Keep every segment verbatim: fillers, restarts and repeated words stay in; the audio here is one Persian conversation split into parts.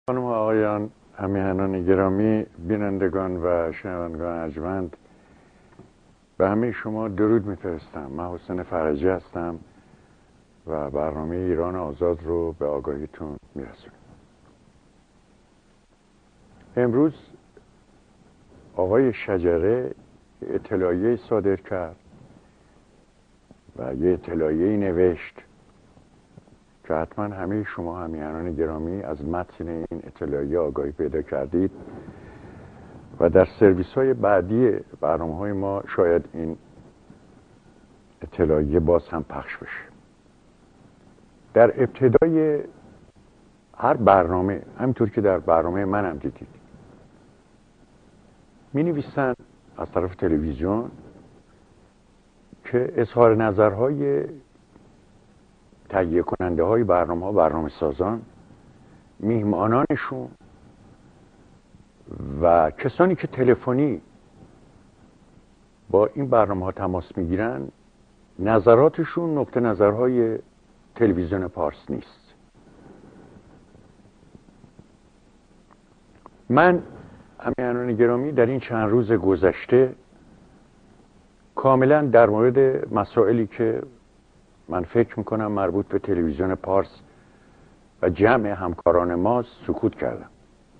خانم و آقایان، همیهنان گرامی، بینندگان و شنوندگان ارجمند، به همه شما درود میفرستم. من حسین فرجی هستم و برنامه ایران آزاد رو به آگاهیتون میرسونم. امروز آقای شجره اطلاعیه صادر کرد و یه اطلاعیه نوشت که حتما همه شما همیهنان گرامی از متن این اطلاعیه آگاهی پیدا کردید و در سرویس های بعدی برنامه های ما شاید این اطلاعیه باز هم پخش بشه. در ابتدای هر برنامه، همینطور که در برنامه منم دیدید، می نویسن از طرف تلویزیون که اظهار نظرهای تهیه کننده های برنامه ها، برنامه سازان، میهمانانشون و کسانی که تلفنی با این برنامه ها تماس میگیرن، نظراتشون نقطه نظرهای تلویزیون پارس نیست. من همیهنان گرامی در این چند روز گذشته کاملا در مورد مسائلی که من فکر میکنم مربوط به تلویزیون پارس و جمع همکاران ما سکوت کردم،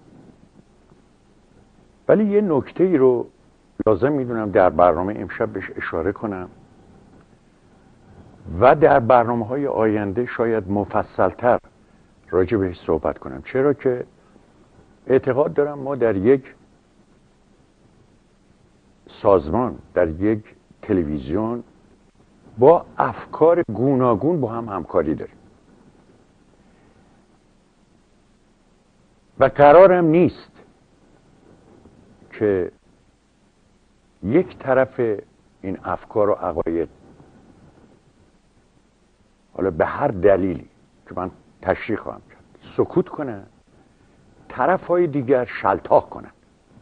ولی یه نکته ای رو لازم میدونم در برنامه امشب بهش اشاره کنم و در برنامه های آینده شاید مفصلتر راجع بهش صحبت کنم، چرا که اعتقاد دارم ما در یک سازمان، در یک تلویزیون با افکار گوناگون با هم همکاری داریم و قرارم نیست که یک طرف این افکار و عقاید، حالا به هر دلیلی که من تشریح خواهم کرد، سکوت کنن، طرفهای دیگر شلتاق کنن.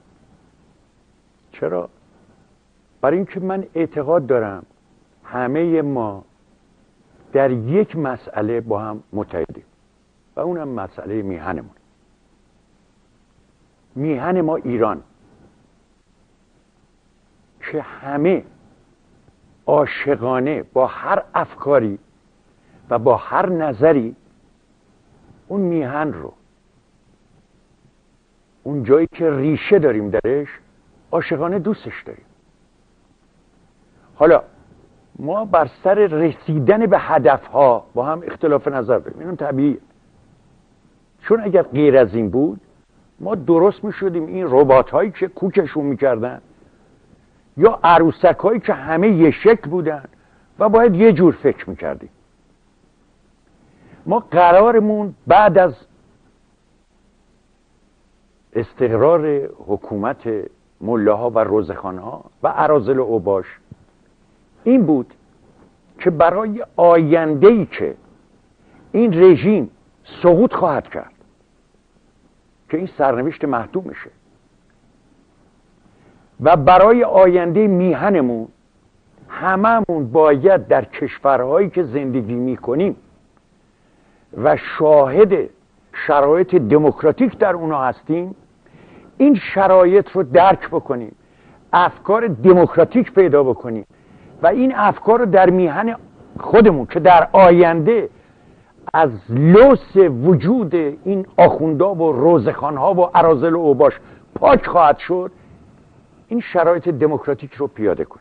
چرا؟ برای اینکه من اعتقاد دارم همه ما در یک مسئله با هم متحدیم و اونم مسئله میهنمون. میهن ما ایران که همه عاشقانه با هر افکاری و با هر نظری اون میهن رو، اون جایی که ریشه داریم درش، عاشقانه دوستش داریم. حالا ما بر سر رسیدن به هدفها با هم اختلاف نظر داریم، اینم طبیعیه، چون اگر غیر از این بود ما درست می شدیم این ربات هایی که کوکشون می کردن یا عروسک هایی که همه یه شکل بودن و باید یه جور فکر می کردیم. ما قرارمون بعد از استقرار حکومت ملاها و روزخانها و اراذل و اوباش این بود که برای آینده‌ای که این رژیم سقوط خواهد کرد، که این سرنوشت محتوم میشه، و برای آینده میهنمون هممون باید در کشورهایی که زندگی میکنیم و شاهد شرایط دموکراتیک در اونا هستیم این شرایط رو درک بکنیم، افکار دموکراتیک پیدا بکنیم و این افکار رو در میهن خودمون که در آینده از لوث وجود این آخوندا و روزخانها و اراذل و اوباش پاک خواهد شد، این شرایط دموکراتیک رو پیاده کنیم.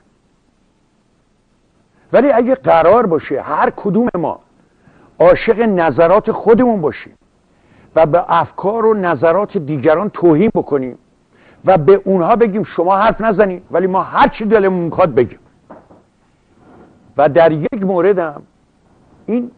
ولی اگه قرار باشه هر کدوم ما عاشق نظرات خودمون باشیم و به افکار و نظرات دیگران توهین بکنیم و به اونها بگیم شما حرف نزنید ولی ما هر چی دلمون میخواد بگیم، و در یک موردم این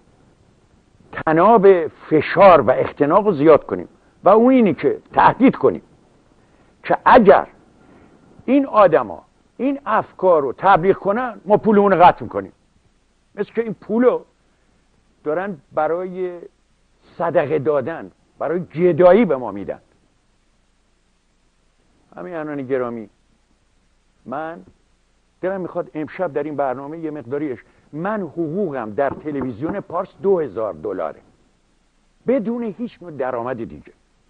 تناب فشار و اختناق رو زیاد کنیم و اون اینی که تهدید کنیم که اگر این آدما این افکار رو تبلیغ کنن ما پولمون رو قطع میکنیم. مثل که این پولو دارن برای صدقه دادن، برای گدایی به ما میدن. همیهنان گرامی، من دلم میخواد امشب در این برنامه یه مقداریش، من حقوقم در تلویزیون پارس دو هزار دلاره بدون هیچ نوع درآمد دیگه.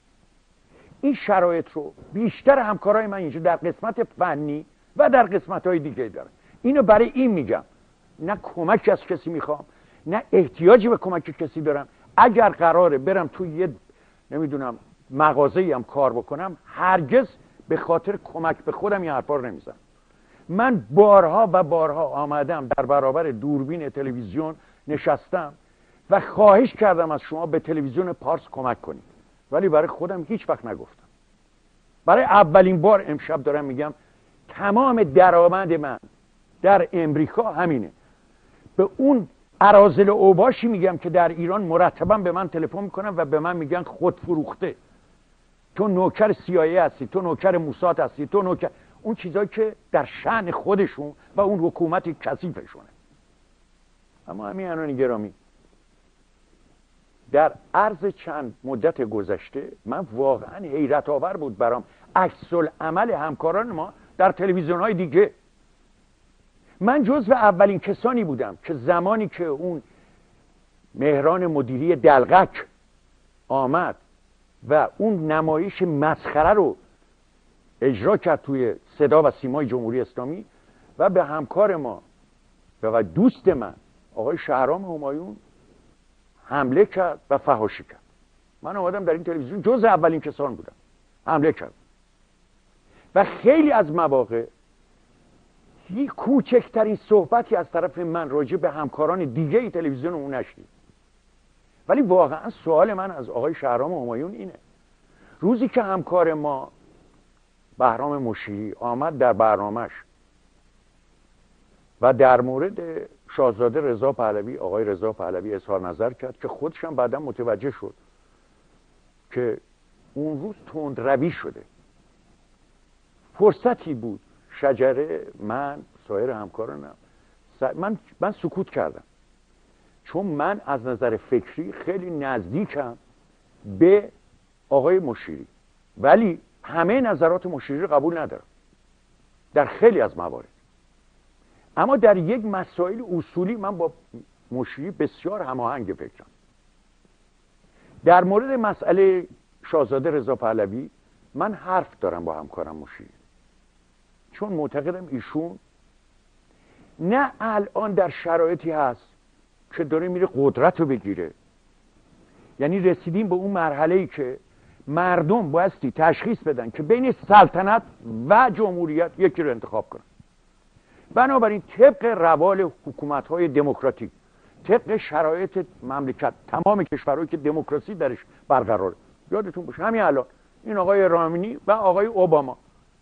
این شرایط رو بیشتر همکارای من اینجا در قسمت فنی و در قسمت‌های دیگه دارن. اینو برای این میگم، نه کمک از کسی میخوام، نه احتیاجی به کمک کسی دارم. اگر قراره برم توی یه نمیدونم مغازه‌ای هم کار بکنم، هرگز به خاطر کمک به خودم این حرفا رو نمیزنم. من بارها و بارها آمدم در برابر دوربین تلویزیون نشستم و خواهش کردم از شما به تلویزیون پارس کمک کنید، ولی برای خودم هیچ وقت نگفتم. برای اولین بار امشب دارم میگم تمام درآمد من در امریکا همینه. به اون اراذل اوباشی میگم که در ایران مرتبا به من تلفن میکنن و به من میگن خود فروخته، تو نوکر سیایی هستی، تو نوکر موساد هستی، تو نوکر، اون چیزایی که در شأن خودشون و اون حکومت کثیفشونه. اما همین الان گرامی، در عرض چند مدت گذشته من واقعا حیرت آور بود برام عکس العمل همکاران ما در تلویزیون های دیگه. من جزو اولین کسانی بودم که زمانی که اون مهران مدیری دلغک آمد و اون نمایش مسخره رو اجرا کرد توی صدا و سیمای جمهوری اسلامی و به همکار ما و دوست من آقای شهرام همایون حمله کرد و فحاشی کرد. من آمدم در این تلویزیون جز اولین کسان بودم، حمله کرد و خیلی از مواقع یک کوچکترین صحبتی از طرف من راجع به همکاران دیگه ای تلویزیون اون نشنید. ولی واقعا سوال من از آقای شهرام همایون اینه، روزی که همکار ما بهرام مشیری آمد در برنامهش و در مورد شاهزاده رضا پهلوی، آقای رضا پهلوی اظهار نظر کرد که خودش هم بعدا متوجه شد که اون روز تندروی شده، فرصتی بود شجره، من، سایر همکارانم، من من سکوت کردم، چون من از نظر فکری خیلی نزدیکم به آقای مشیری، ولی همه نظرات مشیری رو قبول ندارم در خیلی از موارد. اما در یک مسائل اصولی من با مشیری بسیار هماهنگ فکرم. در مورد مسئله شاهزاده رضا پهلوی من حرف دارم با همکارم مشیری، چون معتقدم ایشون نه الان در شرایطی هست که داره میره قدرت رو بگیره. یعنی رسیدیم به اون مرحله‌ای که مردم بایستی تشخیص بدن که بین سلطنت و جمهوریت یکی رو انتخاب کنن. بنابراین طبق روال حکومت‌های دموکراتیک، طبق شرایط مملکت، تمام کشورهایی که دموکراسی درش برقراره، یادتون باشه همین الان این آقای رامنی و آقای اوباما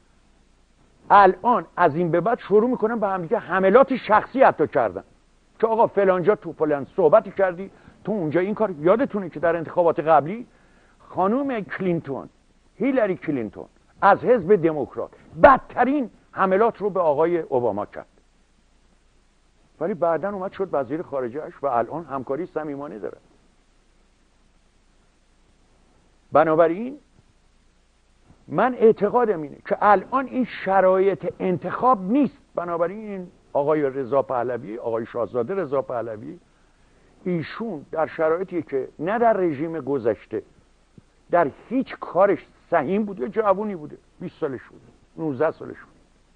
الان از این به بعد شروع میکنن به هم دیگه حملات شخصی حتی کردن که آقا فلانجا تو فلان صحبتی کردی، تو اونجا این کار. یادتونه که در انتخابات قبلی خانوم کلینتون، هیلاری کلینتون از حزب دموکرات بدترین حملات رو به آقای اوباما کرد، ولی بعداً اومد شد وزیر خارجه‌اش و الان همکاری صمیمانه داره. بنابراین من اعتقادم اینه که الان این شرایط انتخاب نیست. بنابراین این آقای رضا پهلوی، آقای شاهزاده رضا پهلوی، ایشون در شرایطی که نه در رژیم گذشته در هیچ کارش سهیم بوده، جوونی بوده، بیست سالش بوده، نوزده سالش بوده.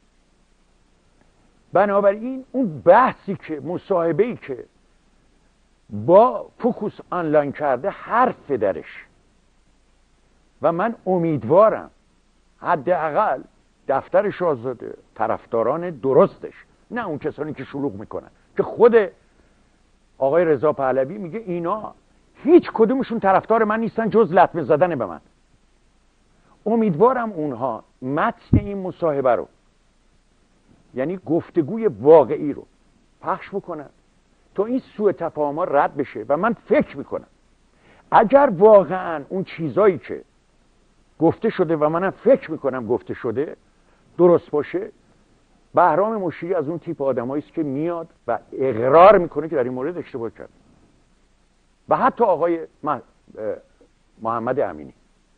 بنابراین اون بحثی که مصاحبه‌ای که با فوکوس آنلاین کرده حرف درش و من امیدوارم حداقل دفتر شاهزاده طرفداران درستش، نه اون کسانی که شلوغ میکنن، که خود آقای رضا پهلوی میگه اینا هیچ کدومشون طرفدار من نیستن جز لطمه زدن به من، امیدوارم اونها متن این مصاحبه رو، یعنی گفتگوی واقعی رو پخش بکنن تا این سوء تفاهم‌ها رد بشه. و من فکر میکنم اگر واقعا اون چیزایی که گفته شده و منم فکر میکنم گفته شده درست باشه، بهرام مشیری از اون تیپ آدمایی است که میاد و اقرار میکنه که در این مورد اشتباه کرد، و حتی آقای محمد امینی.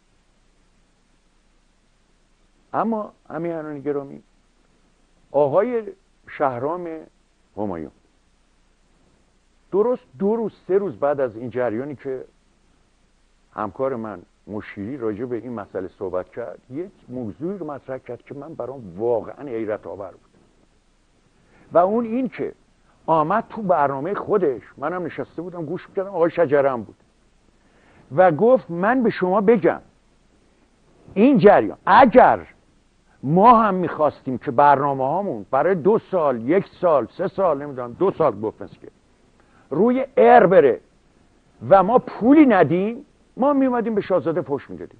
اما امیران گرامی، آقای شهرام همایون درست دو روز سه روز بعد از این جریانی که همکار من مشیری راجع به این مسئله صحبت کرد، یک موضوعی رو مطرح کرد که من برام واقعا حیرت آور بود و اون این که آمد تو برنامه خودش، منم نشسته بودم گوش میکردم، آقای شجره هم بود و گفت من به شما بگم این جریان اگر ما هم میخواستیم که برنامه هامون برای دو سال، یک سال، سه سال، نمیدونم دو سال گفت مثل که روی ایر بره و ما پولی ندیم، ما میومدیم به شاهزاده فحش میدادیم،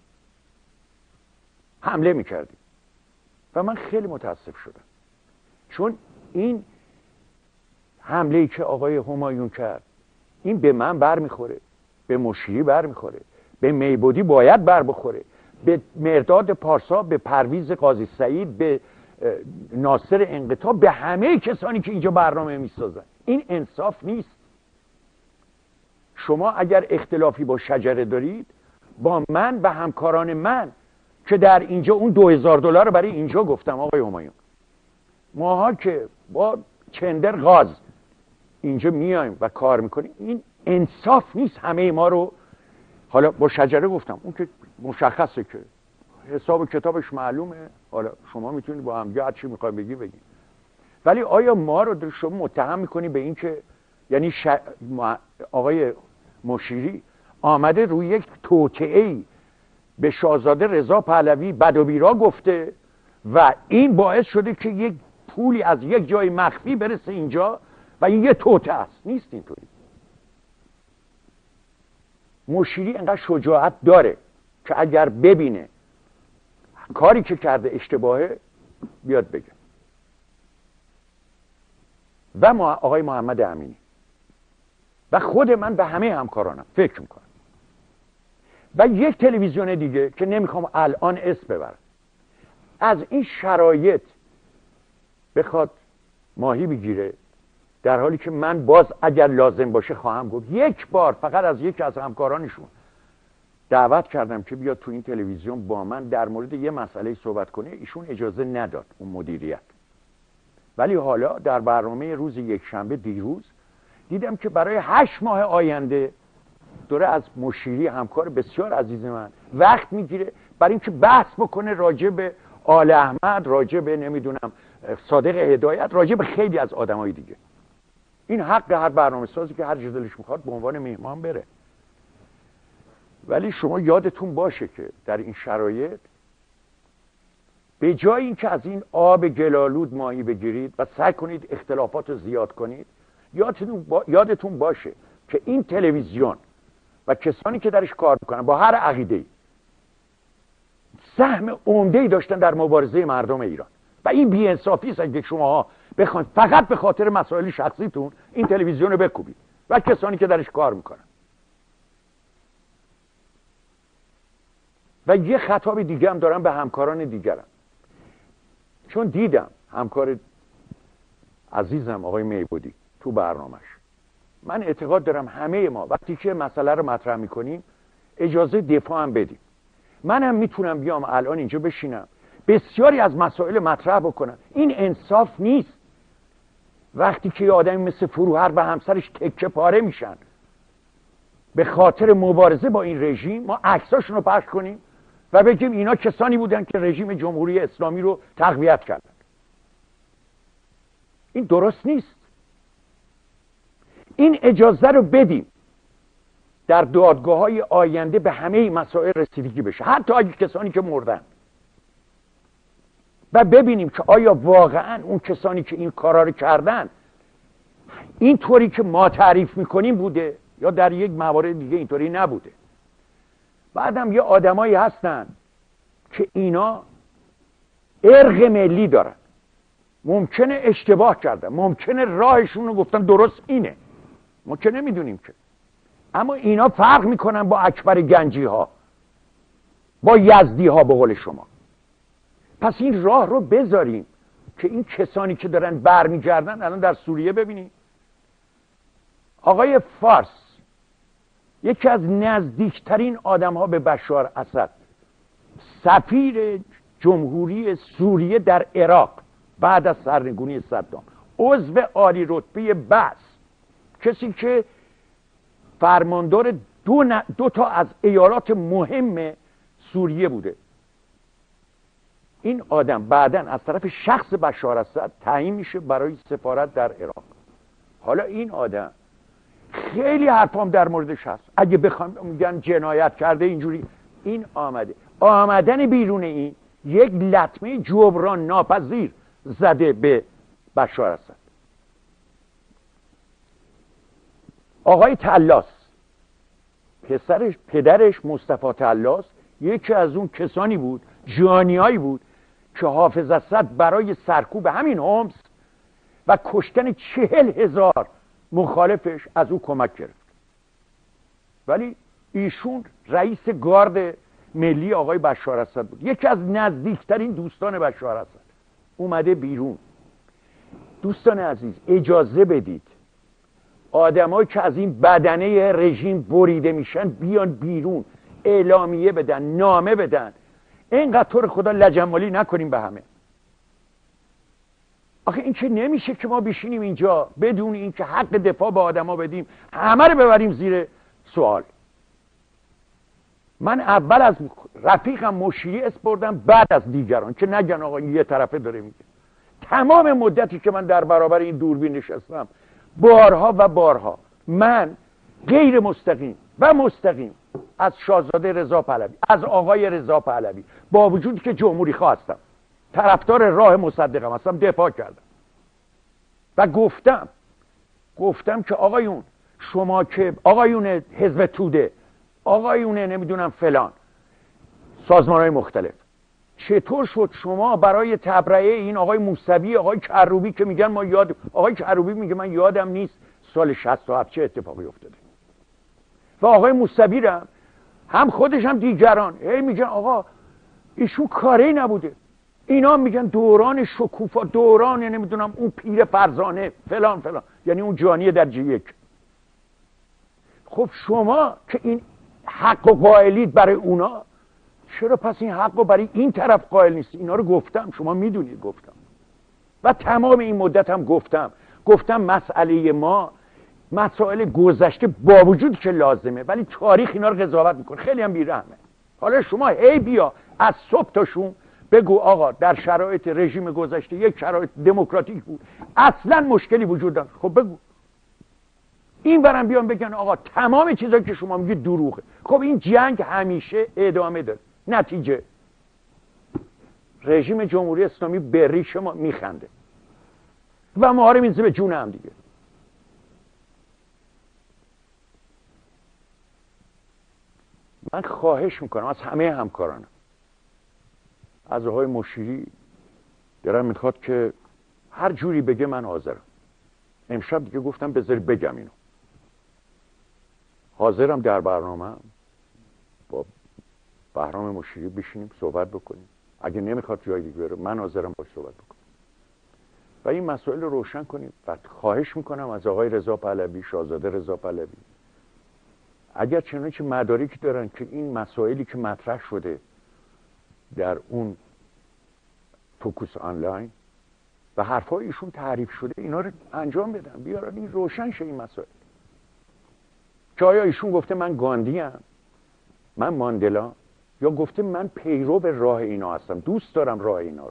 حمله میکردیم. و من خیلی متاسف شدم، چون این حمله‌ای که آقای همایون کرد این به من بر میخوره، به مشیری بر میخوره، به میبودی باید بر بخوره، به مرداد پارسا، به پرویز قاضی سعید، به ناصر انقطاع، به همه کسانی که اینجا برنامه میسازن. این انصاف نیست. شما اگر اختلافی با شجره دارید، با من و همکاران من که در اینجا اون دو هزار دلار رو برای اینجا گفتم آقای همایون، ماها که با چندر غاز اینجا میایم و کار میکنیم، این انصاف نیست همه ما رو. حالا با شجره گفتم، اون که مشخصه که حساب و کتابش معلومه، حالا شما میتونید با هم هر چی میخوای بگی بگی، ولی آیا ما رو شما متهم میکنی به این که یعنی ش... آقای مشیری آمده روی یک توطئه‌ای به شاهزاده رضا پهلوی بد و بیرا گفته و این باعث شده که یک پولی از یک جای مخفی برسه اینجا و این یه توطئه است؟ نیست اینطوری. مشیری انقدر شجاعت داره که اگر ببینه کاری که کرده اشتباهه بیاد بگه. و ما آقای محمد امینی و خود من به همه همکارانم فکر میکنم و یک تلویزیون دیگه که نمیخوام الان اسم ببرم، از این شرایط بخواد ماهی بگیره، در حالی که من باز اگر لازم باشه خواهم گفت. یک بار فقط از یک از همکارانشون دعوت کردم که بیاد تو این تلویزیون با من در مورد یه مسئله صحبت کنه، ایشون اجازه نداد، اون مدیریت. ولی حالا در برنامه روز یک شنبه دیروز دیدم که برای هشت ماه آینده دوره از مشیری همکار بسیار عزیز من وقت میگیره برای اینکه بحث بکنه راجع به آل احمد، راجع به نمیدونم صادق هدایت، راجع به خیلی از آدمای دیگه. این حق هر برنامه سازی که هر چیز دلش میخواد به عنوان میهمان بره. ولی شما یادتون باشه که در این شرایط به جای اینکه از این آب گلالود ماهی بگیرید و سعی کنید اختلافات رو زیاد کنید، یادتون, با... یادتون باشه که این تلویزیون و کسانی که درش کار میکنن با هر عقیده‌ای سهم عمده‌ای داشتن در مبارزه مردم ایران و این بی‌انصافی است اگه شماها بخواید فقط به خاطر مسائل شخصیتون این تلویزیون رو بکوبید و کسانی که درش کار میکنن. و یه خطاب دیگه هم دارم به همکاران دیگرم، چون دیدم همکار عزیزم آقای میبودی تو برنامهش، من اعتقاد دارم همه ما وقتی که مسئله رو مطرح میکنیم اجازه دفاع هم بدیم. من هم میتونم بیام الان اینجا بشینم بسیاری از مسائل مطرح بکنم. این انصاف نیست وقتی که یه آدمی مثل فروهر و همسرش تکه پاره میشن به خاطر مبارزه با این رژیم، ما عکساشون رو پخش کنیم و بگیم اینا کسانی بودن که رژیم جمهوری اسلامی رو تقویت کردن. این درست نیست. این اجازه رو بدیم در دادگاه‌های آینده به همه مسائل رسیدگی بشه، حتی اگه کسانی که مردن، و ببینیم که آیا واقعا اون کسانی که این کارا رو کردن این طوری که ما تعریف میکنیم بوده یا در یک موارد دیگه اینطوری نبوده. بعدم یه آدمایی هستن که اینا ارق ملی دارن، ممکنه اشتباه کردن، ممکنه راهشون رو گفتن درست اینه، ما که نمیدونیم که، اما اینا فرق میکنن با اکبر گنجی ها، با یزدی ها به قول شما. پس این راه رو بذاریم که این کسانی که دارن برمیگردن، الان در سوریه ببینید آقای فارس یکی از نزدیکترین آدم ها به بشار اسد، سفیر جمهوری سوریه در عراق بعد از سرنگونی صدام، عضو عالی رتبه بعث، کسی که فرماندار دو, ن... دو تا از ایالات مهم سوریه بوده. این آدم بعداً از طرف شخص بشار اسد تعیین میشه برای سفارت در عراق. حالا این آدم خیلی حرفام در موردش هست، اگه بخوام میگن جنایت کرده اینجوری. این آمده آمدن بیرون این یک لطمه جبران ناپذیر زده به بشار اسد. آقای طلاس، پسرش پدرش مصطفی طلاس یکی از اون کسانی بود، جانیایی بود که حافظ اسد برای سرکوب همین هومس و کشتن چهل هزار مخالفش از او کمک گرفت. ولی ایشون رئیس گارد ملی آقای بشار اسد بود، یکی از نزدیکترین دوستان بشار اسد. اومده بیرون. دوستان عزیز اجازه بدید آدمایی که از این بدنه رژیم بریده میشن بیان بیرون، اعلامیه بدن، نامه بدن. اینقدر طور خدا لجنمالی نکنیم به همه. آخه این که نمیشه که ما بشینیم اینجا بدون این که حق دفاع به آدما بدیم همه رو ببریم زیر سوال. من اول از رفیقم مشیری اسپردم، بعد از دیگران، که نگن آقا یه طرفه داره میگه. تمام مدتی که من در برابر این دوربین نشستم بارها و بارها من غیر مستقیم و مستقیم از شاهزاده رضا پهلوی، از آقای رضا پهلوی، با وجودی که جمهوری خواه هستم، طرفدار راه مصدقم هستم، دفاع کردم و گفتم گفتم که آقایون شما که آقایون حزب توده، آقایون نمیدونم فلان سازمان‌های مختلف، چطور شد شما برای تبرئه این آقای موسوی، آقای کروبی که میگن ما یاد، آقای کروبی میگه من یادم نیست سال شصت و هفت چه اتفاقی افتاده، و آقای موسوی را هم خودش هم دیگران هی میگن آقا ایشون کاری نبوده، اینا میگن دوران شکوفا، دوران نمیدونم اون پیر فرزانه فلان فلان، یعنی اون جانی در جی یک. خب شما که این حق و قائلید برای اونا، چرا پس این حق و برای این طرف قائل نیست؟ اینا رو گفتم، شما میدونید گفتم و تمام این مدت هم گفتم گفتم مسئله ما مسائل گذشته با وجود که لازمه، ولی تاریخ اینا رو قضاوت میکنه، خیلی هم بیرحمه. حالا شما هی بیا از صبح تا شوم بگو آقا در شرایط رژیم گذشته یک شرایط دموکراتیک بود، اصلا مشکلی وجود نداره. خب بگو. این برم بیان بگن آقا تمام چیزایی که شما میگید دروغه. خب این جنگ همیشه ادامه داره. نتیجه رژیم جمهوری اسلامی به ریش ما میخنده و ما رو میزه به جون هم دیگه. من خواهش میکنم از همه همکارانم، از آقای مشیری دارم میخواد که هر جوری بگه من حاضرم. امشب دیگه گفتم بذاری بگم اینو، حاضرم در برنامه با بهرام مشیری بشینیم صحبت بکنیم، اگه نمیخواد جای دیگه بره من حاضرم باش صحبت بکنم و این مسائل رو روشن کنیم. و خواهش میکنم از آقای رضا پهلوی، شاهزاده رضا پهلوی، اگر چنانچه مدارکی دارن که این مسائلی که مطرح شده در اون فوکوس آنلاین و حرفای ایشون تعریف شده اینا رو انجام بدن، بیارن این روشن شه این مسائل. که آیا ایشون گفته من گاندی ام، من ماندلا، یا گفته من پیرو به راه اینا هستم، دوست دارم راه اینا رو.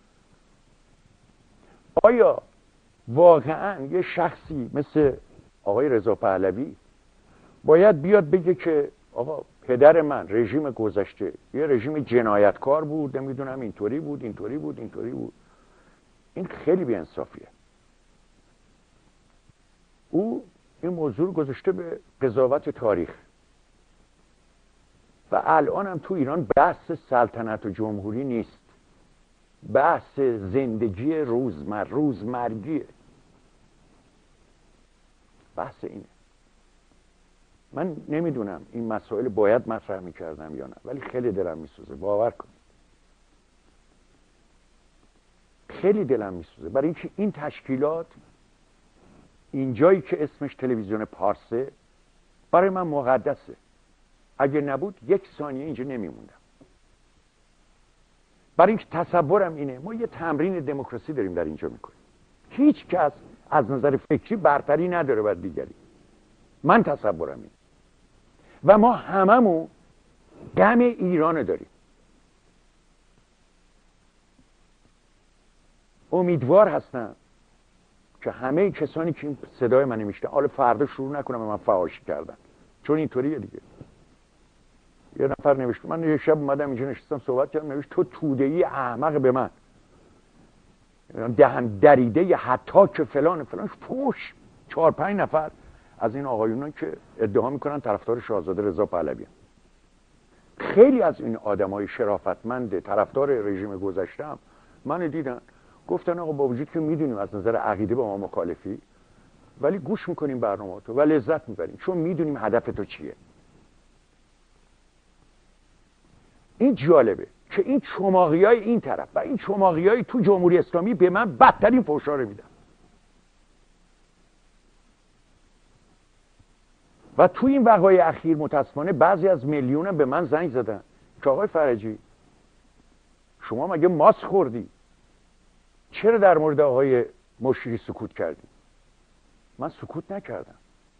آیا واقعا یه شخصی مثل آقای رضا پهلوی باید بیاد بگه که آقا پدر من رژیم گذشته یه رژیم جنایتکار بود، نمیدونم اینطوری بود اینطوری بود اینطوری بود؟ این خیلی بی‌انصافیه. او این موضوع رو گذاشته به قضاوت تاریخ و الان هم تو ایران بحث سلطنت و جمهوری نیست، بحث زندگی روزمر روزمرگیه. بحث اینه. من نمیدونم این مسائل باید مطرح میکردم یا نه، ولی خیلی دلم میسوزه، باور کنید خیلی دلم میسوزه، برای اینکه این تشکیلات اینجایی که اسمش تلویزیون پارسه برای من مقدسه. اگه نبود یک ثانیه اینجا نمیموندم. برای اینکه تصورم اینه ما یه تمرین دموکراسی داریم در اینجا میکنیم، هیچ کس از نظر فکری برتری نداره بر دیگری. من تصورم اینه و ما هممون غم ایران داریم. امیدوار هستم که همه کسانی که این صدای من میشنن حالا فردا شروع نکنم به من فحاشی کردن، چون اینطوریه دیگه. یه نفر نوشت، من یه شب اومدم اینجا نشستم صحبت کردم، نوشت تو توده‌ای احمق به من، دهن دریده حتی که فلان فلان فوش. چهار پنج نفر از این آقایونان که ادعا میکنن طرفدار شاهزاده رضا پهلوی هستن. خیلی از این آدمای شرافتمند طرفدار رژیم گذشته‌ام من دیدن، گفتن آقا با وجود که میدونیم از نظر عقیده با ما مخالفی، ولی گوش میکنیم برنامه تو و لذت میبریم چون میدونیم هدف تو چیه. این جالبه که این چماقیای این طرف و این چماقیای تو جمهوری اسلامی به من بدترین فحشا رو میدن. و تو این وقایع اخیر متاسفانه بعضی از میلیون به من زنگ زدن که آقای فرجی شما مگه ماس خوردی؟ چرا در مورد آقای مشیری سکوت کردی؟ من سکوت نکردم،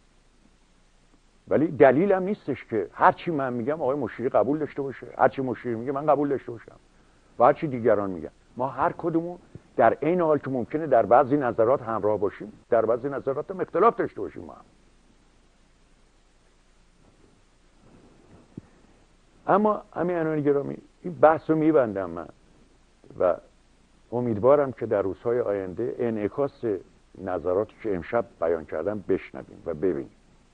ولی دلیلم نیستش که هرچی من میگم آقای مشیری قبول داشته باشه، هرچی مشیری میگه من قبول داشته باشم و هرچی دیگران میگن. ما هر کدومون در عین حال که ممکنه در بعضی نظرات همراه باشیم، در بعضی نظرات هم اختلاف داشته باشیم. ما هم. اما همین گرامی این بحث رو میبندم من و امیدوارم که در روزهای آینده انعکاس نظراتی که امشب بیان کردم بشنویم و ببینیم.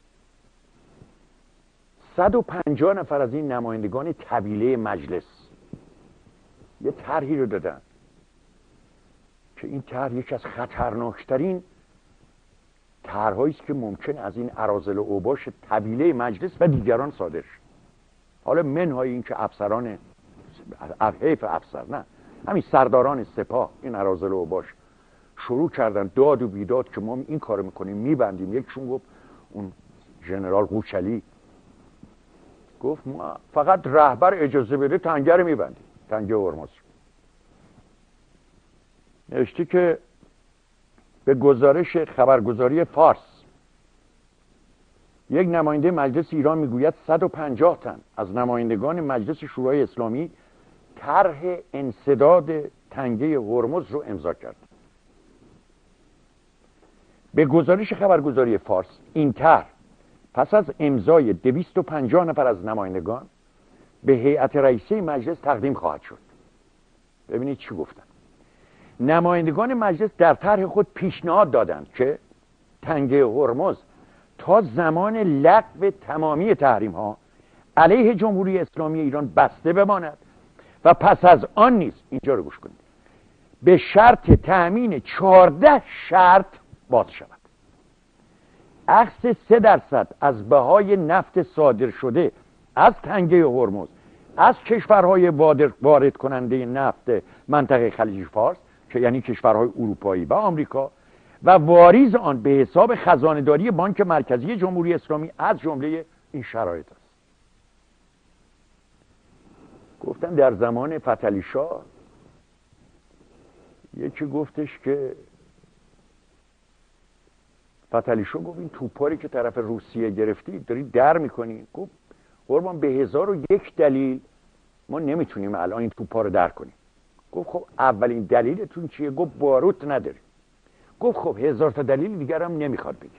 صد و پنجاه نفر از این نمایندگان طویله مجلس یه طرحی رو دادن که این طرح یکی از خطرناکترین طرح‌هایی است که ممکن از این اراذل و اوباش طویله مجلس و دیگران صادر شه. حالا منهای این که افسران حیف افسر نه همین سرداران سپاه این اراذل و اوباش شروع کردن داد و بیداد که ما این کارو میکنیم میبندیم. یکشون گفت، اون ژنرال قوچلی گفت ما فقط رهبر اجازه بده تنگه رو میبندیم، تنگه هرمز. نوشتی که به گزارش خبرگزاری فارس یک نماینده مجلس ایران میگوید صد و پنجاه تن از نمایندگان مجلس شورای اسلامی طرح انسداد تنگه هرمز رو امضا کرد. به گزارش خبرگزاری فارس این طرح پس از امضای دویست و پنجاه نفر از نمایندگان به هیئت رئیسه مجلس تقدیم خواهد شد. ببینید چی گفتن. نمایندگان مجلس در طرح خود پیشنهاد دادند که تنگه هرمز تا زمان لغو تمامی تحریم ها علیه جمهوری اسلامی ایران بسته بماند و پس از آن نیز، اینجا رو گوش کنید، به شرط تأمین چهارده شرط باز شود. اخذ سه درصد از بهای نفت صادر شده از تنگه هرمز از کشورهای وارد کننده نفت منطقه خلیج فارس که یعنی کشورهای اروپایی و آمریکا و واریز آن به حساب خزانه‌داری بانک مرکزی جمهوری اسلامی از جمله این شرایط است. گفتن در زمان فتحعلی شاه یکی گفتش که فتحعلی شاه گفت این توپاری که طرف روسیه گرفتی داری در میکنی. گفت قربان به هزار و یک دلیل ما نمیتونیم الان این توپا رو در کنیم. گفت خب اولین دلیلتون چیه؟ گفت باروت نداری. گفت خب هزار تا دلیل دیگر هم نمیخواد بگی.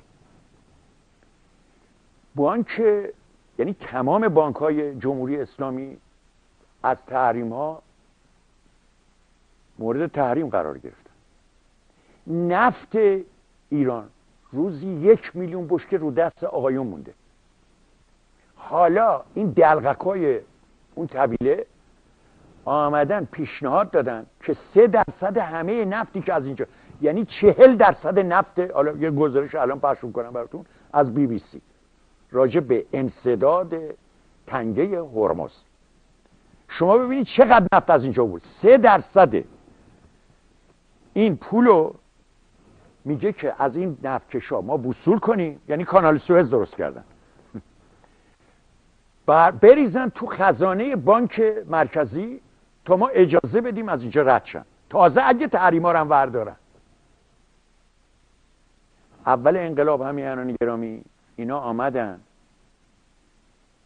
بانک یعنی تمام بانک های جمهوری اسلامی از تحریم ها مورد تحریم قرار گرفتن. نفت ایران روزی یک میلیون بشکه رو دست آقایون مونده. حالا این دلغکای اون طویله آمدن پیشنهاد دادن که سه درصد همه نفتی که از اینجا، یعنی چهل درصد نفت، حالا یه گزارش الان پخش کنم براتون از بی بی سی راجع به انسداد تنگه هرمز. شما ببینید چقدر نفت از اینجا بود. سه درصد این پولو میگه که از این نفتکشا ما وصول کنیم، یعنی کانال سوئز درست کردن، بریزن تو خزانه بانک مرکزی تا ما اجازه بدیم از اینجا رد شن، تازه اگه تحریما رو هم وردارن. اول انقلاب همیهنان گرامی اینا آمدن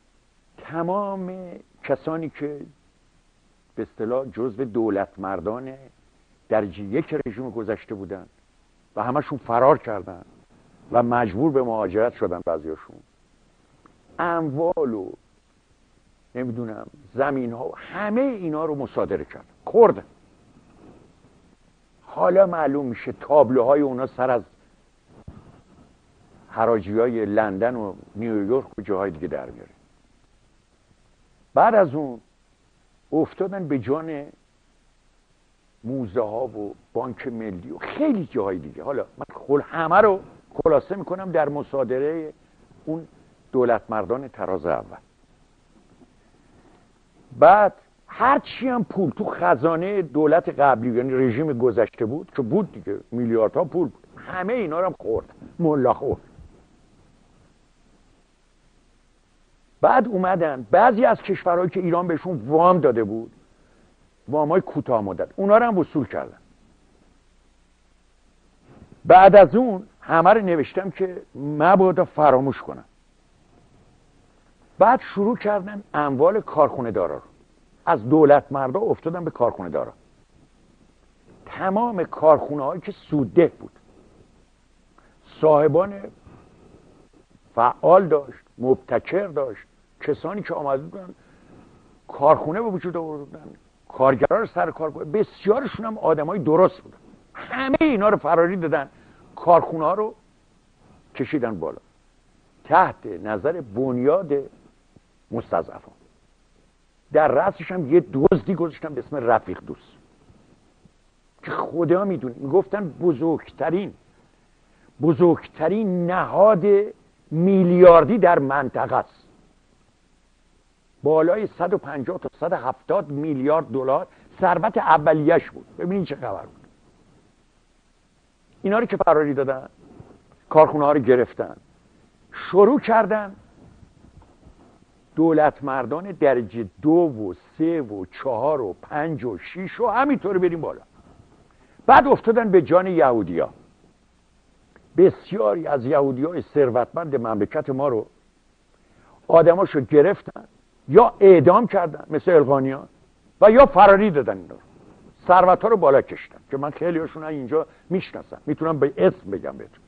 تمام کسانی که به اصطلاح جزو دولت مردان درجه یک رژیم گذشته بودن و همشون فرار کردن و مجبور به مهاجرت شدن، بعضیاشون اموال و نمیدونم زمین ها همه اینا رو مصادره کردن، خوردن. حالا معلوم میشه تابلوهای اونا سر از حراجی های لندن و نیویورک و جاهای دیگه در میاره. بعد از اون افتادن به جان موزه ها و بانک ملی و خیلی جاهای دیگه. حالا من خل همه رو خلاصه میکنم در مصادره اون دولت مردان تراز اول. بعد هرچی هم پول تو خزانه دولت قبلی یعنی رژیم گذشته بود که بود دیگه، میلیاردها پول بود، همه اینا رو هم خورد، ملا خورد. بعد اومدن بعضی از کشورهایی که ایران بهشون وام داده بود، وامای کوتاه مدت، اونا رو هم وصول کردن. بعد از اون همه رو نوشتم که مبادا فراموش کنم. بعد شروع کردن اموال کارخونه دارا رو، از دولت مردا افتادن به کارخونه دارا. تمام کارخونه هایی که سودده بود، صاحبان فعال داشت، مبتکر داشت، کسانی که آمده بودن کارخونه به وجود آوردن، کارگرا رو سر کار بودن، بسیارشون هم آدمای درست بودن. همه اینا رو فراری دادن، کارخونه ها رو کشیدن بالا تحت نظر بنیاد مستضعفان. در رأسش هم یه دزدی گذاشتن به اسم رفیق دوست که خدا میدونه، میگفتن بزرگترین بزرگترین نهاد میلیاردی در منطقه است، بالای صد و پنجاه تا صد و هفتاد میلیارد دلار ثروت اولیه‌اش بود. ببینید چه خبر بود. اینا رو که فراری دادن، کارخونه ها رو گرفتن، شروع کردن دولت مردان درجه دو و سه و چهار و پنج و شیش و همینطور بریم بالا. بعد افتادن به جان یهودیا. بسیاری از یهودیای ثروتمند مملکت ما رو آدماشو گرفتن یا اعدام کردن مثل القانیان و یا فراری دادن. اینا رو ثروت‌ها رو بالا کشتن که من خیلی‌هاشون اینجا میشناسم، میتونم به اسم بگم بهتون.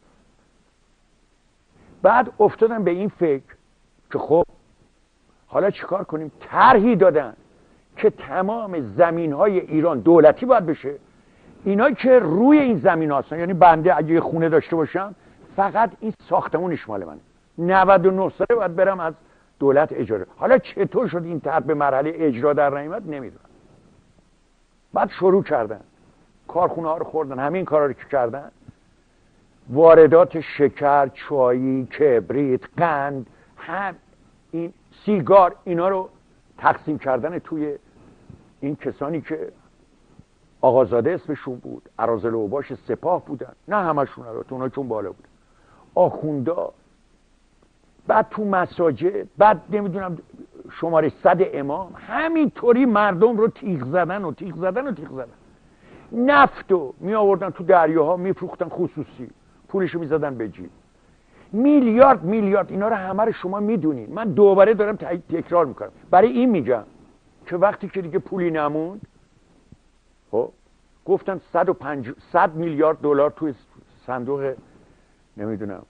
بعد افتادن به این فکر که خب حالا چیکار کنیم؟ طرحی دادن که تمام زمین‌های ایران دولتی باید بشه. اینا که روی این زمین هستن، یعنی بنده اگه خونه داشته باشم فقط این ساختمونش مال منه، نود و نه ساله باید برم از دولت اجاره. حالا چطور شد این طرح به مرحله اجرا در نیامد نمیدونم. بعد شروع کردن کارخونه ها رو خوردن، همین کارا رو که کردن، واردات شکر، چای، کبریت، قند، هم این سیگار، اینا رو تقسیم کردن توی این کسانی که آقازاده اسمشون بود، اراذل اوباش سپاه بودن، نه همشون رو، تو اونا چون بالا بود، آخوندا، بعد تو مساجد، بعد نمیدونم شماره صد امام، همینطوری مردم رو تیغ زدن و تیغ زدن و تیغ زدن. نفتو می آوردن تو دریاها میفروختن خصوصی، پولشو میزدن به جیب. میلیارد میلیارد اینا رو همه رو شما میدونین. من دوباره دارم تکرار میکنم برای این میگم که وقتی که دیگه پولی نموند، خب گفتن صد و پنج صد میلیارد دلار توی صندوق نمیدونم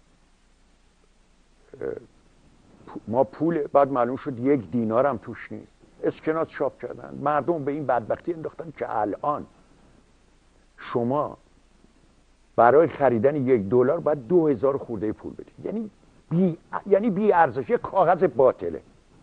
ما پول، بعد معلوم شد یک دینار هم توش نیست. اسکناس چاپ کردن، مردم به این بدبختی انداختن که الان شما برای خریدن یک دلار باید دو هزار خورده پول بدید. یعنی بی یعنی بی ارزش، یک کاغذ باطله.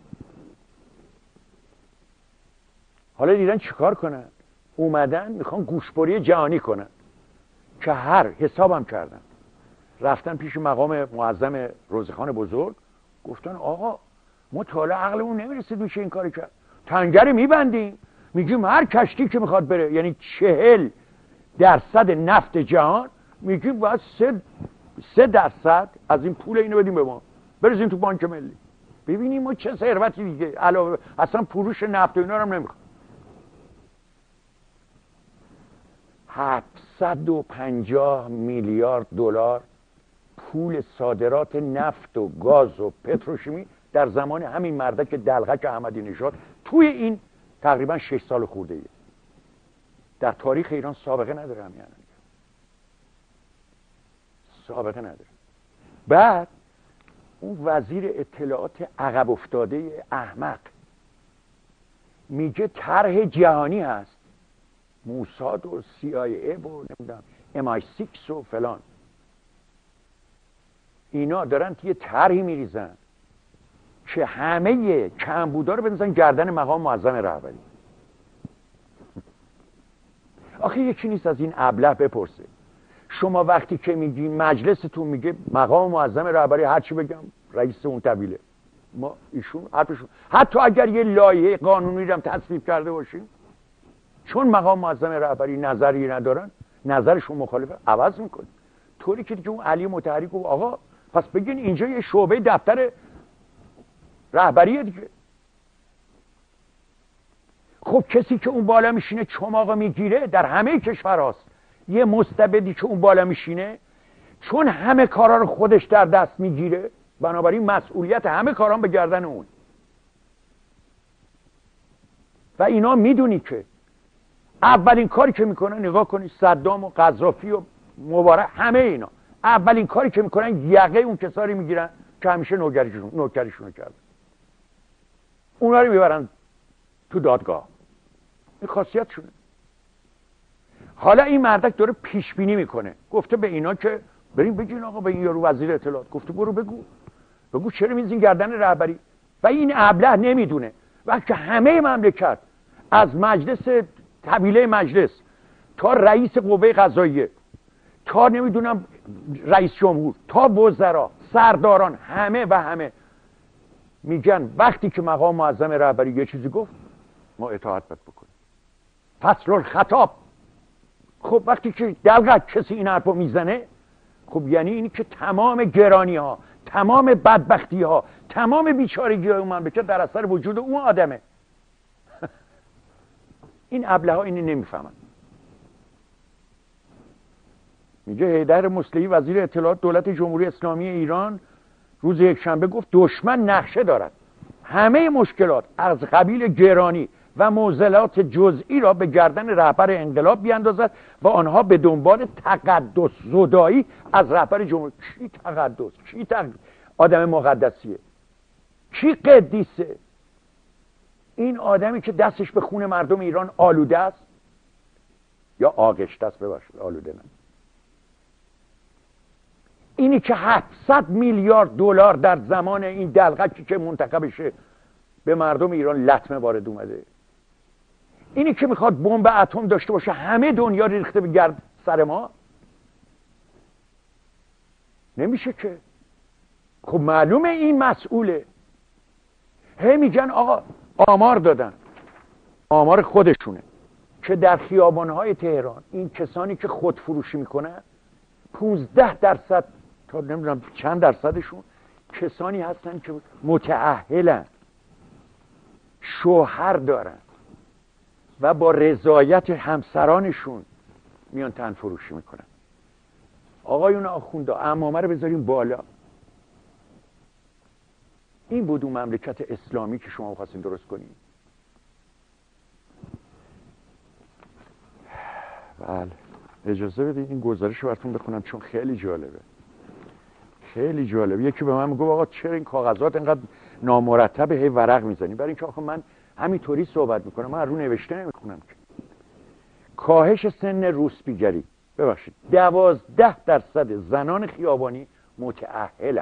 حالا دیدن چیکار کنن؟ اومدن میخوان گوشبری جهانی کنن که هر حسابم کردن. رفتن پیش مقام معظم روزخان بزرگ، گفتن آقا ما تا حالا عقلمون نمیرسید میشه این کاری کرد. تنگری میبندیم، میگیم هر کشتی که میخواد بره، یعنی چهل درصد نفت جهان، میگیم باید سه, سه درصد از این پول اینو بدیم به ما، بریزیم تو بانک ملی. ببینیم ما چه ثروتی دیگه علاوه اصلا فروش نفت و اینا رو هم نمیخواد. هفتصد و پنجاه میلیارد دلار پول صادرات نفت و گاز و پتروشیمی در زمان همین مردک دلغک احمدی نژاد توی این تقریبا شش سال خورده ایه. در تاریخ ایران سابقه نداره همین الان. سابقه نداره. بعد اون وزیر اطلاعات عقب افتاده احمق میگه طرح جهانی هست، موساد و سی آی ای و نمیدونم ام آی سیکس و فلان، اینا دارن یه طرحی میریزن که همه کمبودا رو بندازن گردن مقام معظم رهبری. آخه یکی نیست از این ابله بپرسه شما وقتی که میگی مجلستون میگه مقام معظم رهبری هر چی بگم رئیس اون طویله، ما ایشون حرفشون حتی اگر یه لایحه قانونی رو هم تصویب کرده باشیم چون مقام معظم رهبری نظری ندارن نظرشون مخالفه عوض میکنه. طوری که دیگه اون علی مطهری گفت آقا پس بگین اینجا یه شعبه دفتر رهبریه دیگه. خب کسی که اون بالا میشینه چماق میگیره در همه کشورهاست. یه مستبدی که اون بالا میشینه چون همه کارا رو خودش در دست میگیره بنابراین مسئولیت همه کاران به گردن اون. و اینا میدونی که اولین کاری که میکنن نگاه کنی صدام و قذافی و مبارک همه اینا اولین کاری که میکنن یقه اون کسایی میگیرن که همیشه نوکریشون نوکریشون کردن، اونا رو میبرن تو دادگاه. این خاصیتشونه. حالا این مردک داره پیش بینی میکنه، گفته به اینا که بریم بگین آقا به این یارو وزیر اطلاعات، گفته برو بگو بگو چرا میزین گردن رهبری. و این ابله نمیدونه وقتی همه مملکت از مجلس طویله مجلس تا رئیس قوه قضاییه تا نمیدونم رئیس جمهور تا وزرا سرداران همه و همه میگن وقتی که مقام معظم رهبری یه چیزی گفت ما اطاعت باید بکنیم. فصل الخطاب. خب وقتی که دلغک کسی این حرفو میزنه خب یعنی اینی که تمام گرانی ها تمام بدبختی ها تمام بیچارگی های مملکت در اثر وجود اون آدمه. این ابله ها اینو نمیفهمن. میگه حیدر مصلحی وزیر اطلاعات دولت جمهوری اسلامی ایران روز یکشنبه گفت دشمن نقشه دارد همه مشکلات از قبیل گرانی و معضلات جزئی را به گردن رهبر انقلاب بیاندازد و آنها به دنبال تقدس زدایی از رهبر جمهوری. کی تقدس؟ کی تقدس؟ آدم مقدسیه؟ کی قدیسه؟ این آدمی که دستش به خون مردم ایران آلوده است یا آغشته است، ببخشید آلوده نه، اینی که هفتصد میلیارد دلار در زمان این دلغکی که منتخبشه به مردم ایران لطمه وارد اومده، اینی که میخواد بمب اتم داشته باشه همه دنیا ریخته به گرد سر ما، نمیشه که. خب معلومه این مسئوله. هی میگن آقا آمار دادن، آمار خودشونه که در خیابانهای تهران این کسانی که خودفروشی میکنن پونزده درصد تا نمیدونم چند درصدشون کسانی هستن که متأهلن، شوهر دارن و با رضایت همسرانشون میان تن فروشی میکنن. آقایون آخوندا عمامه رو بذاریم بالا. این بود اون مملکت اسلامی که شما خواستین درست کنین. بله اجازه بدید این گزارش رو براتون بخونم چون خیلی جالبه. خیلی جالبه. یکی به من میگه آقا چرا این کاغذات اینقدر نامرتبه هی ورق میزنی؟ برای اینکه آخه من همینطوری صحبت میکنم، من رو نوشته نمیخونم که. کاهش سن روسپیگری، ببخشید دوازده درصد زنان خیابانی متأهلن.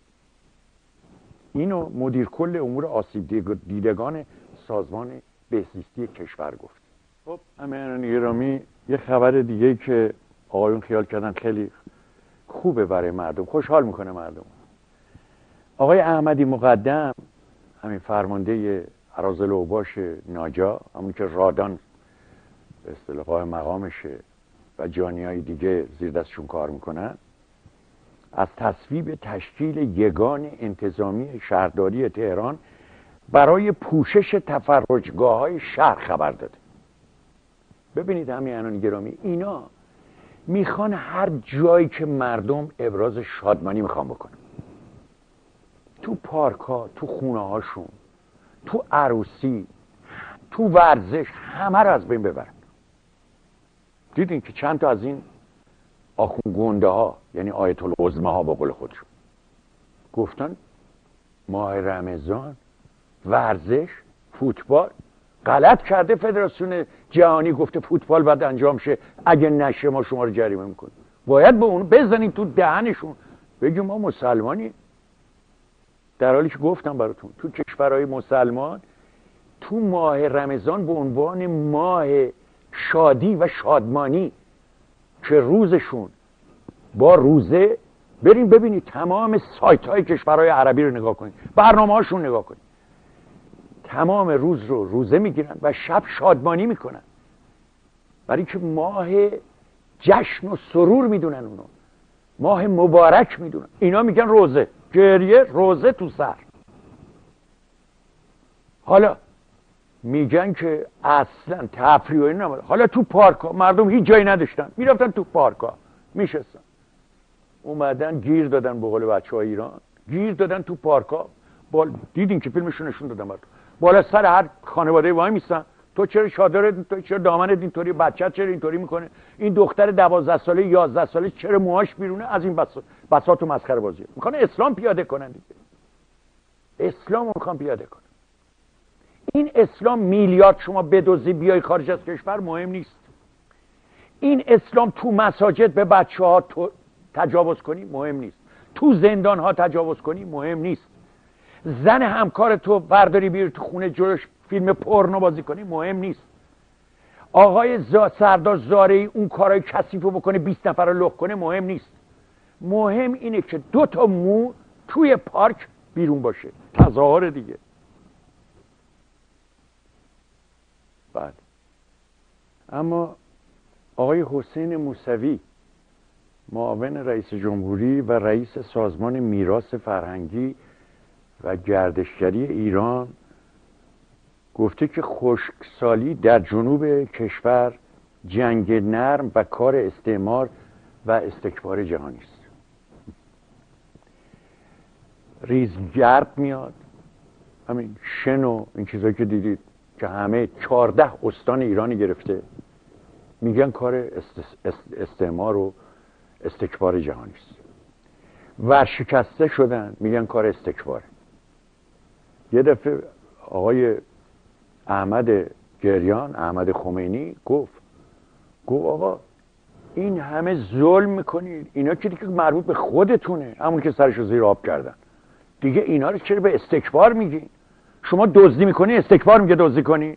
اینو مدیر کل امور آسیب دیدگان سازمان بهزیستی کشور گفت. خب همین گرامی یه خبر دیگه که آقایون خیال کردن خیلی خوبه برای مردم، خوشحال میکنه مردم. آقای احمدی مقدم، همین فرمانده اراذل اوباش ناجا، همون که رادان به اصطلاح مقامشه و جانیای دیگه زیر دستشون کار میکنن، از تصویب تشکیل یگان انتظامی شهرداری تهران برای پوشش تفرجگاه‌های شهر خبر داده. ببینید همیهنان گرامی، اینا میخوان هر جایی که مردم ابراز شادمانی میخوان بکنن، تو پارک ها، تو خونه هاشون، تو عروسی، تو ورزش، همه رو از بین ببرن. دیدین که چند تا از این آخون گنده ها، یعنی آیت العظمه ها با قول خودشون، گفتن ماه رمضان ورزش، فوتبال، غلط کرده فدراسیون جهانی گفته فوتبال باید انجام شه، اگه نشه ما شما رو جریمه میکنیم. باید به اون بزنیم تو دهنشون بگیم ما مسلمانی، در حالی که گفتم براتون تو کشورهای مسلمان تو ماه رمضان به عنوان ماه شادی و شادمانی که روزشون با روزه، بریم ببینید تمام سایت های کشورهای عربی رو نگاه کنید، برنامه هاشون نگاه کنید، تمام روز رو روزه میگیرن و شب شادمانی میکنن، برای که ماه جشن و سرور میدونن، اونو ماه مبارک میدونن. اینا میگن روزه، گریه، روزه تو سر. حالا میگن که اصلا تفریح و اینا نباید. حالا تو پارک ها مردم هیچ جایی نداشتن، میرفتن تو پارک ها میشستن، اومدن گیر دادن، به قول بچه های ایران گیر دادن تو پارک ها. بال... دیدین که فیلمشون نشون دادن براتون، بالا سر هر خانواده وای میستن، تو چرا چادرت، تو چرا دامنت اینطوری، بچت چرا اینطوری میکنه، این دختر دوازده ساله یازده ساله چرا موهاش بیرونه، از این بس... بساط و مسخره بازی میکنه. اسلام پیاده کنن دیگه، اسلام میخوان پیاده کنن. این اسلام میلیارد شما بدزدی بیای خارج از کشور مهم نیست. این اسلام تو مساجد به بچه ها تو... تجاوز کنی مهم نیست، تو زندان ها تجاوز کنی مهم نیست، زن همکار تو برداری بیاری تو خونه جلوش فیلم پورنو بازی کنی مهم نیست، آقای زا... سردار زارعی اون کارهای کثیفو بکنه بیست نفر رو لخ کنه مهم نیست. مهم اینه که دو تا مو توی پارک بیرون باشه، تظاهر دیگه. بعد اما آقای حسین موسوی، معاون رئیس جمهوری و رئیس سازمان میراث فرهنگی و گردشگری ایران، گفته که خشکسالی در جنوب کشور جنگ نرم و کار استعمار و استکبار جهانی است. ریزگرد میاد، همین شن و این چیزایی که دیدید که همه چهارده استان ایرانی گرفته، میگن کار استعمار و استکبار جهانی است. ورشکسته شدن، میگن کار استکباره. یه دفعه آقای احمد گریان، احمد خمینی گفت گفت آقا این همه ظلم میکنید، اینا که دیگه مربوط به خودتونه، همون که سرشو زیر آب کردن دیگه، اینا رو چرا به استکبار میگین؟ شما دزدی میکنی، استکبار میگه دزدی کنی.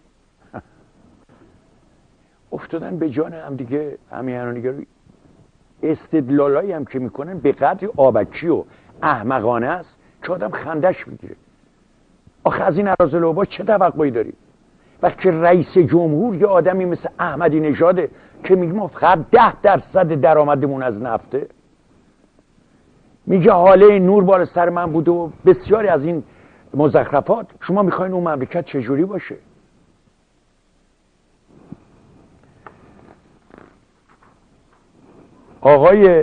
افتادن به جان هم دیگه همیهنانیگری. استدلالایی هم که میکنن به قدری آبکی و احمقانه است که آدم خندش میگیره. آخه از این اراذل اوبا چه توقعی داری؟ وقتی رئیس جمهور یه آدمی مثل احمدی نژاده که میگه ما فقط ده درصد درآمدمون از نفته، میگه حاله نور بالا سر من بوده و بسیاری از این مزخرفات، شما میخواین اون مملکت چجوری باشه؟ آقای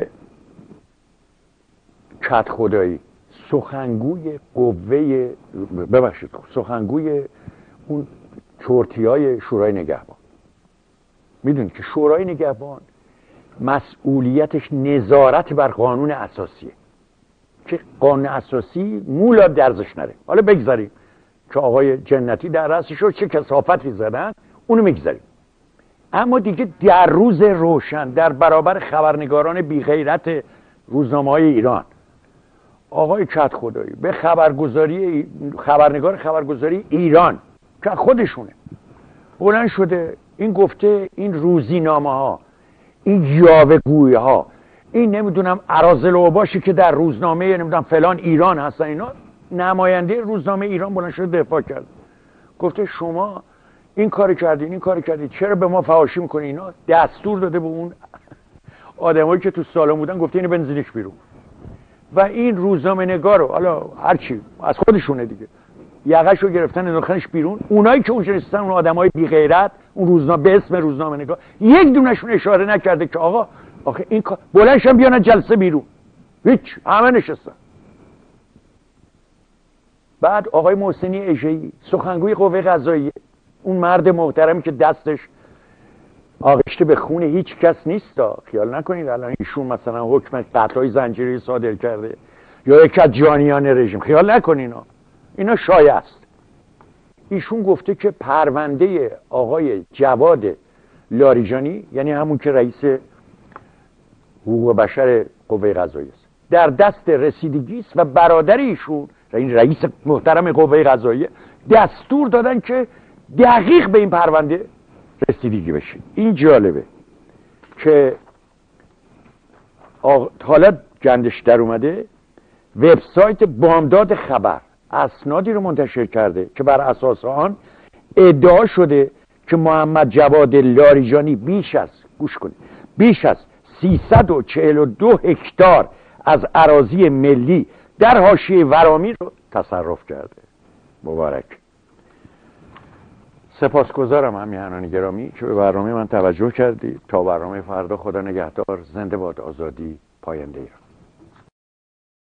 کت خدایی، سخنگوی قوه ببخشید سخنگوی اون چرتی های شورای نگهبان، میدونید که شورای نگهبان مسئولیتش نظارت بر قانون اساسیه، که قانون اساسی مولا درزش نره. حالا بگذاریم که آقای جنتی در رأسش رو چه کثافتی زدن، اونو میگذاریم. اما دیگه در روز روشن در برابر خبرنگاران بیغیرت روزنامه‌های ایران، آقای کت خدایی به خبرگزاری خبرنگار خبرگزاری ایران که خودشونه بلند شده این گفته این روزینامه ها، این یاوه‌گویی ها، این نمیدونم اراذل اوباشی که در روزنامه نمیدونم فلان ایران هستن، اینا نماینده روزنامه ایران بلند شده دفاع کرد، گفته شما این کاری کردین این کاری کردین، چرا به ما فحاشی میکنین؟ اینا دستور داده به اون آدمایی که تو سالن بودن، گفته اینو بنزینش بیرون. و این روزنامه نگارو، حالا هرچی از خودشونه دیگه، یقهشو گرفتن انداختنش بیرون. اونایی که اونجا نشستن، اون آدمای بی غیرت، اون روزنامه به اسم روزنامه نگار، یک دونشون اشاره نکرده که آقا آخه این کار بلندشن بیان جلسه بیرون. هیچ، همه نشستن. بعد آقای محسنی اژه‌ای سخنگوی قوه قضاییه، اون مرد محترمی که دستش آغشته به خون هیچ کس نیست. خیال نکنید الان ایشون مثلا حکم قطعی زنجیری صادر کرده یا یک از جانیان رژیم، خیال نکنید اینا اینا شایعه است. ایشون گفته که پرونده آقای جواد لاریجانی، یعنی همون که رئیس حقوق بشر قوه قضاییه است، در دست رسیدگی است و برادر ایشون این رئیس محترم قوه قضاییه دستور دادن که دقیق به این پرونده رسیدگی بشه. این جالبه که حالا گندش در اومده، وبسایت بامداد خبر اسنادی رو منتشر کرده که بر اساس آن ادعا شده که محمد جواد لاریجانی بیش از گوش کنید بیش از سیصد و چهل و دو هکتار از اراضی ملی در حاشیه ورامین رو تصرف کرده. مبارک. سپاسگزارم همیهنان گرامی که به برنامه من توجه کردید. تا برنامه فردا، خدا نگهدار. زنده باد آزادی، پاینده ایران.